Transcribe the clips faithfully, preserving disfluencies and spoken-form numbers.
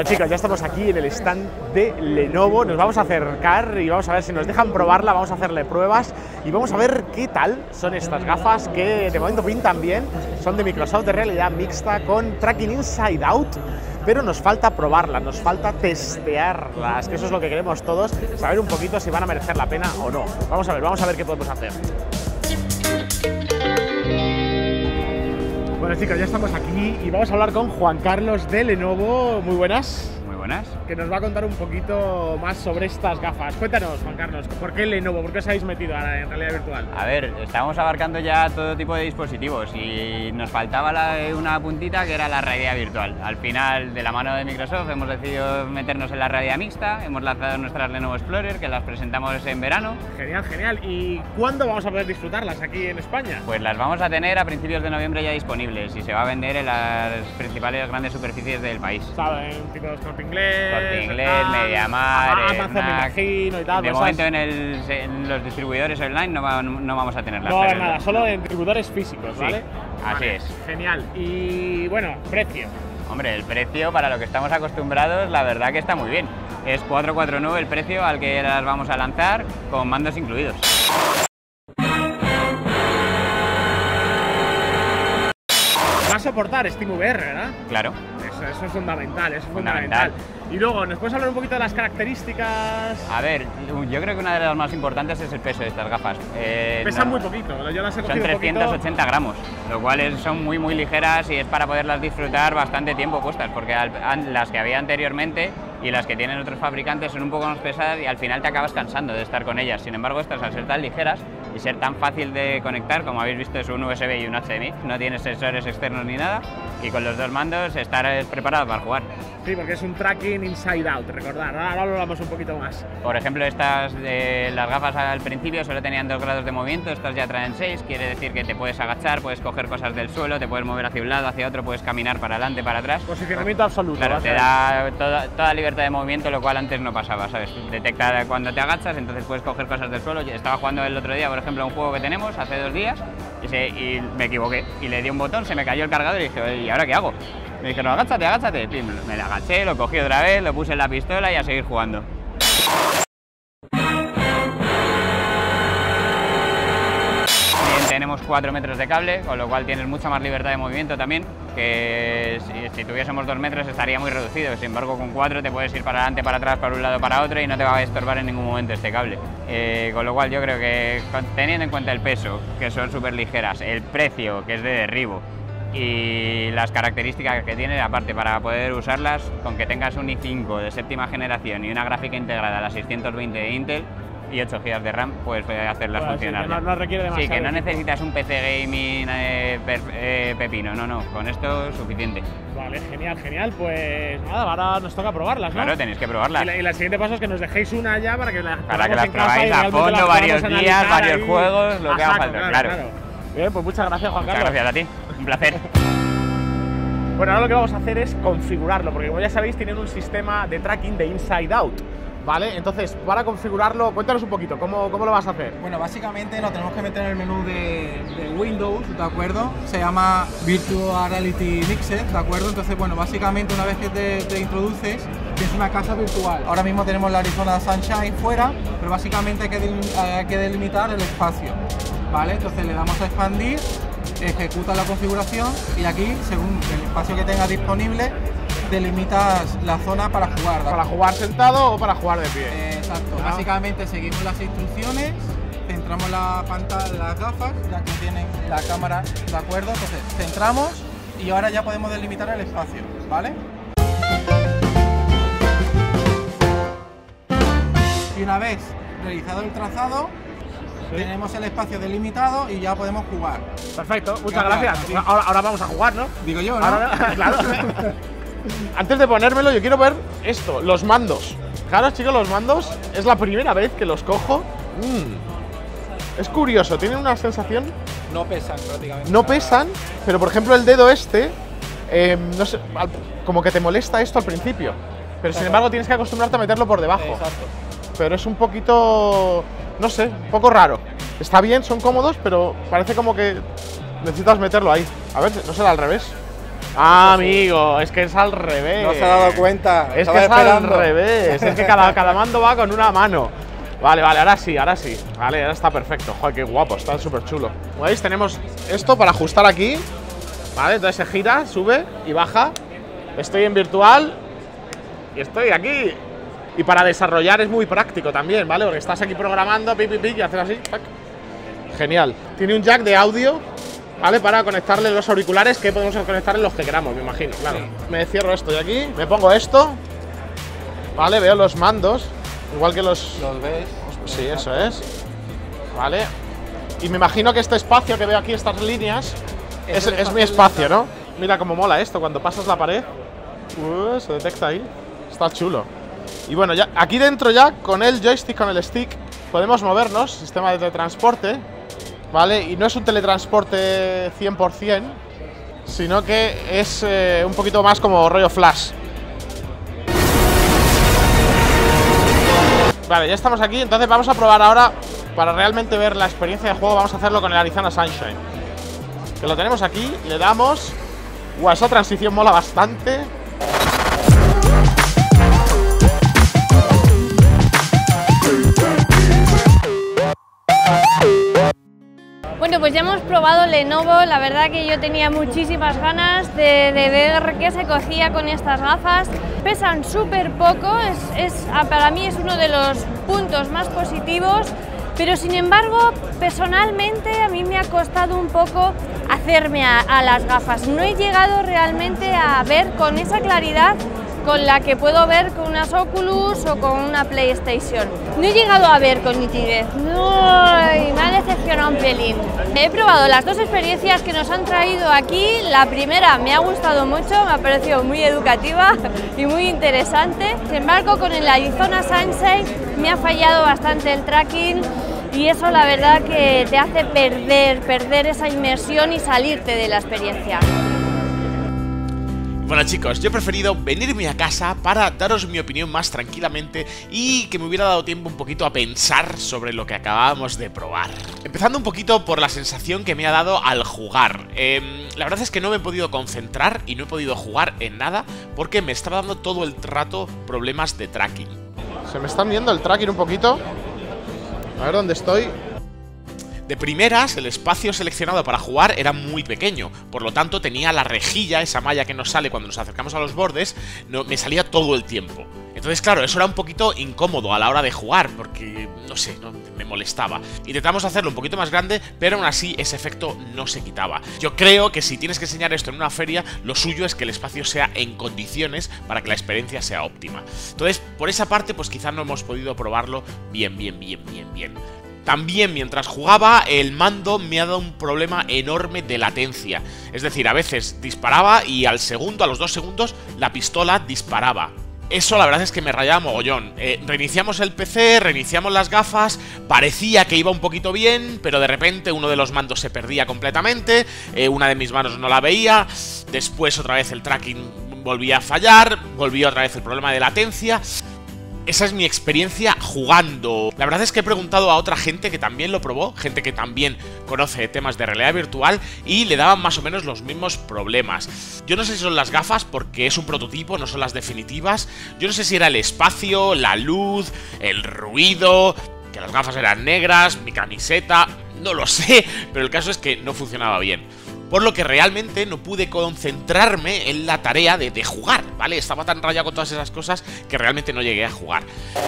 chicos, ya estamos aquí en el stand de Lenovo. Nos vamos a acercar y vamos a ver si nos dejan probarla, vamos a hacerle pruebas y vamos a ver qué tal son estas gafas que de momento pintan bien. Son de Microsoft, de realidad mixta con tracking inside out, pero nos falta probarlas, nos falta testearlas, que eso es lo que queremos todos, saber un poquito si van a merecer la pena o no. Vamos a ver, vamos a ver qué podemos hacer. Bueno chicos, ya estamos aquí y vamos a hablar con Juan Carlos de Lenovo. Muy buenas. Muy buenas. Que nos va a contar un poquito más sobre estas gafas. Cuéntanos, Juan Carlos, ¿por qué Lenovo? ¿Por qué os habéis metido ahora en realidad virtual? A ver, estábamos abarcando ya todo tipo de dispositivos y nos faltaba la, una puntita que era la realidad virtual. Al final, de la mano de Microsoft, hemos decidido meternos en la realidad mixta, hemos lanzado nuestras Lenovo Explorer, que las presentamos en verano. Genial, genial. ¿Y cuándo vamos a poder disfrutarlas aquí en España? Pues las vamos a tener a principios de noviembre ya disponibles y se va a vender en las principales grandes superficies del país. ¿Saben? Tipo Corte Inglés, Corte Inglés, Mediamar, Amazon, me imagino y tal. De pues momento ¿sabes? en, el, en los distribuidores online no, va, no vamos a tenerlas. No, pero nada, solo en distribuidores físicos, ¿vale? Sí, así vale, es. Genial. Y bueno, precio. Hombre, el precio para lo que estamos acostumbrados, la verdad que está muy bien. Es cuatrocientos cuarenta y nueve el precio al que las vamos a lanzar, con mandos incluidos. Va a soportar SteamVR, ¿verdad? Claro. Eso, eso es fundamental, eso es Fundamental. fundamental. Y luego, ¿nos puedes hablar un poquito de las características? A ver, yo creo que una de las más importantes es el peso de estas gafas. Eh, Pesan no, muy poquito, yo las he Son cogido trescientos ochenta poquito. gramos, lo cual es, son muy muy ligeras y es para poderlas disfrutar bastante tiempo puestas, porque al, an, las que había anteriormente y las que tienen otros fabricantes son un poco más pesadas y al final te acabas cansando de estar con ellas. Sin embargo, estas al ser tan ligeras y ser tan fácil de conectar, como habéis visto es un U S B y un H D M I, no tiene sensores externos ni nada y con los dos mandos estarás preparado para jugar. Sí, porque es un tracking inside out, recordad, ahora lo hablamos un poquito más. Por ejemplo, estas de las gafas al principio solo tenían dos grados de movimiento, estas ya traen seis, quiere decir que te puedes agachar, puedes coger cosas del suelo, te puedes mover hacia un lado, hacia otro, puedes caminar para adelante, para atrás. Posicionamiento absoluto. Claro, te da toda, toda libertad de movimiento, lo cual antes no pasaba, ¿sabes? Detecta cuando te agachas, entonces puedes coger cosas del suelo. Yo estaba jugando el otro día, por ejemplo, a un juego que tenemos hace dos días y, se, y me equivoqué y le di un botón, se me cayó el cargador y dije, ¿y ahora qué hago? Me dijeron, agáchate, agáchate. Me la agaché, lo cogí otra vez, lo puse en la pistola y a seguir jugando. También tenemos cuatro metros de cable, con lo cual tienes mucha más libertad de movimiento también, que si, si tuviésemos dos metros estaría muy reducido. Sin embargo, con cuatro te puedes ir para adelante, para atrás, para un lado, para otro y no te va a estorbar en ningún momento este cable. Eh, con lo cual yo creo que teniendo en cuenta el peso, que son súper ligeras, el precio, que es de derribo, y las características que tiene, aparte para poder usarlas, con que tengas un i cinco de séptima generación y una gráfica integrada a la seiscientos veinte de Intel y ocho gigas de RAM, pues puedes hacerlas bueno, funcionar. Sí, que no, no requiere demasiado. Sí, que no equipo. necesitas un P C gaming eh, per, eh, pepino, no, no, con esto es suficiente. Vale, genial, genial. Pues nada, ahora nos toca probarlas, ¿no? Claro, tenéis que probarlas. Y, la, y el siguiente paso es que nos dejéis una ya para que las Para que las en casa y probáis a realmente fondo, las varios podamos días, analizar varios ahí. juegos, lo que A haga saco, falta, claro, claro. Bien, pues muchas gracias, Juan Muchas Carlos. gracias a ti, un placer. Bueno, ahora lo que vamos a hacer es configurarlo, porque como ya sabéis, tienen un sistema de tracking de inside out, ¿vale? Entonces, para configurarlo, cuéntanos un poquito, ¿cómo, cómo lo vas a hacer? Bueno, básicamente nos tenemos que meter en el menú de, de Windows, ¿de acuerdo? Se llama Virtual Reality Mixer, ¿de acuerdo? Entonces, bueno, básicamente una vez que te, te introduces, tienes una casa virtual. Ahora mismo tenemos la Arizona Sunshine fuera, pero básicamente hay que, del, hay que delimitar el espacio, ¿vale? Entonces le damos a expandir, ejecuta la configuración y aquí, según el espacio que tengas disponible, delimitas la zona para jugar. ¿Para jugar sentado o para jugar de pie? Eh, exacto, Ah. básicamente seguimos las instrucciones, centramos la pantalla, las gafas, ya que tienen la cámara, ¿de acuerdo? Entonces centramos y ahora ya podemos delimitar el espacio, ¿vale? Y una vez realizado el trazado, Sí. tenemos el espacio delimitado y ya podemos jugar. Perfecto, muchas gracias. Gracias. Ahora, ahora vamos a jugar, ¿no? Digo yo, ¿no? Ahora, claro. Antes de ponérmelo, yo quiero ver esto, los mandos. Claro, chicos, los mandos es la primera vez que los cojo. Mm. Es curioso, tienen una sensación. No pesan prácticamente. No pesan, pero por ejemplo el dedo este, eh, no sé, al- como que te molesta esto al principio. Pero sin embargo tienes que acostumbrarte a meterlo por debajo. Exacto. Pero es un poquito, no sé, un poco raro. Está bien, son cómodos, pero parece como que necesitas meterlo ahí. A ver, no será al revés. Ah, amigo, es que es al revés. No se ha dado cuenta. Es que es esperando. al revés. Es que cada, cada mando va con una mano. Vale, vale, ahora sí, ahora sí. Vale, ahora está perfecto. Joder, qué guapo, está súper chulo. Como veis, tenemos esto para ajustar aquí. Vale, entonces se gira, sube y baja. Estoy en virtual y estoy aquí. Y para desarrollar es muy práctico también, ¿vale? Porque estás aquí programando, pi, pi, pi, y haces así. ¡Pac! Genial. Tiene un jack de audio, ¿vale? Para conectarle los auriculares, que podemos conectarle los que queramos, me imagino, claro. Sí. Me cierro esto de aquí, me pongo esto, ¿vale? Veo los mandos, igual que los... ¿Los ves? Sí, eso es. Vale. Y me imagino que este espacio que veo aquí, estas líneas, es, es, es mi espacio, ¿no? Mira cómo mola esto, cuando pasas la pared, uh, se detecta ahí. Está chulo. Y bueno, ya aquí dentro ya, con el joystick, con el stick, podemos movernos, sistema de teletransporte, ¿vale? Y no es un teletransporte cien por cien, sino que es eh, un poquito más como rollo Flash. Vale, ya estamos aquí, entonces vamos a probar ahora, para realmente ver la experiencia de juego, vamos a hacerlo con el Arizona Sunshine. Que lo tenemos aquí, le damos... Wow, esa transición mola bastante. Bueno, pues ya hemos probado Lenovo, la verdad que yo tenía muchísimas ganas de, de ver qué se cocía con estas gafas. Pesan súper poco, es, es, para mí es uno de los puntos más positivos, pero sin embargo, personalmente a mí me ha costado un poco hacerme a, a las gafas. No he llegado realmente a ver con esa claridad con la que puedo ver con unas Oculus o con una PlayStation. No he llegado a ver con nitidez, no, me ha decepcionado un pelín. He probado las dos experiencias que nos han traído aquí. La primera me ha gustado mucho, me ha parecido muy educativa y muy interesante. Sin embargo, con el Arizona Sunshine me ha fallado bastante el tracking y eso la verdad que te hace perder, perder esa inmersión y salirte de la experiencia. Bueno chicos, yo he preferido venirme a casa para daros mi opinión más tranquilamente y que me hubiera dado tiempo un poquito a pensar sobre lo que acabábamos de probar. Empezando un poquito por la sensación que me ha dado al jugar. Eh, la verdad es que no me he podido concentrar y no he podido jugar en nada porque me estaba dando todo el rato problemas de tracking. Se me están viendo el tracking un poquito. A ver dónde estoy. De primeras, el espacio seleccionado para jugar era muy pequeño, por lo tanto tenía la rejilla, esa malla que nos sale cuando nos acercamos a los bordes, no, me salía todo el tiempo. Entonces, claro, eso era un poquito incómodo a la hora de jugar, porque, no sé, no, me molestaba. Intentamos hacerlo un poquito más grande, pero aún así ese efecto no se quitaba. Yo creo que si tienes que enseñar esto en una feria, lo suyo es que el espacio sea en condiciones para que la experiencia sea óptima. Entonces, por esa parte, pues quizás no hemos podido probarlo bien, bien, bien, bien, bien. También mientras jugaba el mando me ha dado un problema enorme de latencia. Es decir, a veces disparaba y al segundo, a los dos segundos, la pistola disparaba. Eso la verdad es que me rayaba mogollón. Eh, reiniciamos el P C, reiniciamos las gafas, parecía que iba un poquito bien, pero de repente uno de los mandos se perdía completamente, eh, una de mis manos no la veía, después otra vez el tracking volvía a fallar, volvió otra vez el problema de latencia. Esa es mi experiencia jugando. La verdad es que he preguntado a otra gente que también lo probó, gente que también conoce temas de realidad virtual y le daban más o menos los mismos problemas. Yo no sé si son las gafas porque es un prototipo, no son las definitivas. Yo no sé si era el espacio, la luz, el ruido, que las gafas eran negras, mi camiseta, no lo sé, pero el caso es que no funcionaba bien. Por lo que realmente no pude concentrarme en la tarea de, de jugar, ¿vale? Estaba tan rayado con todas esas cosas que realmente no llegué a jugar.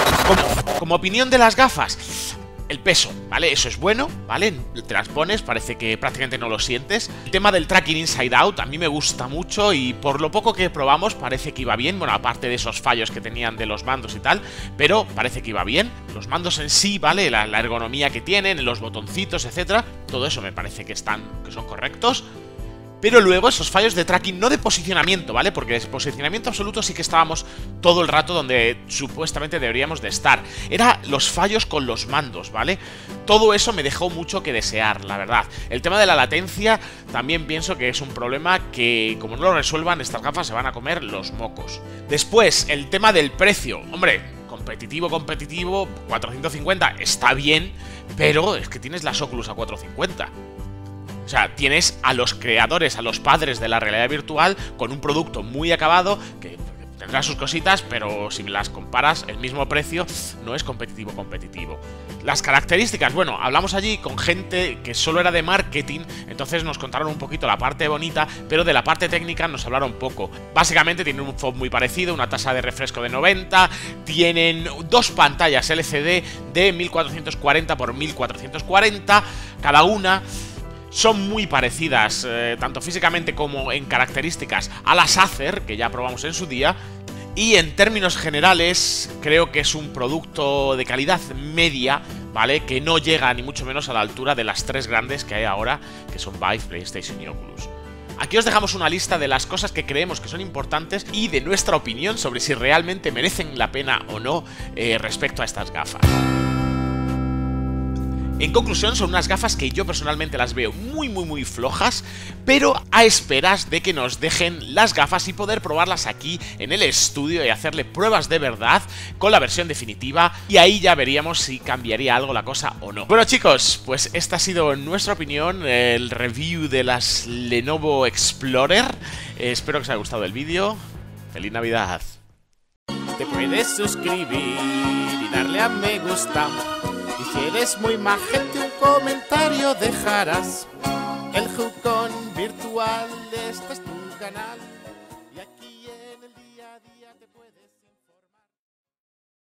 Como, como opinión de las gafas, el peso, ¿vale? Eso es bueno, ¿vale? Te las pones, parece que prácticamente no lo sientes. El tema del tracking inside out a mí me gusta mucho y por lo poco que probamos parece que iba bien. Bueno, aparte de esos fallos que tenían de los mandos y tal, pero parece que iba bien. Los mandos en sí, ¿vale? La, la ergonomía que tienen, los botoncitos, etcétera, todo eso me parece que están, que son correctos. Pero luego esos fallos de tracking, no de posicionamiento, ¿vale? Porque de posicionamiento absoluto sí que estábamos todo el rato donde supuestamente deberíamos de estar. Era los fallos con los mandos, ¿vale? Todo eso me dejó mucho que desear, la verdad. El tema de la latencia también pienso que es un problema que, como no lo resuelvan, estas gafas se van a comer los mocos. Después, el tema del precio. Hombre, competitivo, competitivo, cuatrocientos cincuenta está bien, pero es que tienes las Oculus a cuatrocientos cincuenta. O sea, tienes a los creadores, a los padres de la realidad virtual con un producto muy acabado que tendrá sus cositas, pero si las comparas, el mismo precio no es competitivo competitivo. Las características, bueno, hablamos allí con gente que solo era de marketing, entonces nos contaron un poquito la parte bonita, pero de la parte técnica nos hablaron poco. Básicamente tienen un F O V muy parecido, una tasa de refresco de noventa, tienen dos pantallas L C D de mil cuatrocientos cuarenta por mil cuatrocientos cuarenta, cada una. Son muy parecidas, eh, tanto físicamente como en características, a las Acer, que ya probamos en su día. Y en términos generales, creo que es un producto de calidad media, ¿vale? Que no llega ni mucho menos a la altura de las tres grandes que hay ahora, que son Vive, PlayStation y Oculus. Aquí os dejamos una lista de las cosas que creemos que son importantes y de nuestra opinión sobre si realmente merecen la pena o no eh, respecto a estas gafas. En conclusión, son unas gafas que yo personalmente las veo muy muy muy flojas, pero a esperas de que nos dejen las gafas y poder probarlas aquí en el estudio y hacerle pruebas de verdad con la versión definitiva, y ahí ya veríamos si cambiaría algo la cosa o no. Bueno chicos, pues esta ha sido nuestra opinión, el review de las Lenovo Explorer. Eh, espero que os haya gustado el vídeo. ¡Feliz Navidad! Te puedes suscribir y darle a me gusta. Y si eres muy majete, un comentario dejarás. El Jucón Virtual, este es tu canal. Y aquí en el día a día te puedes...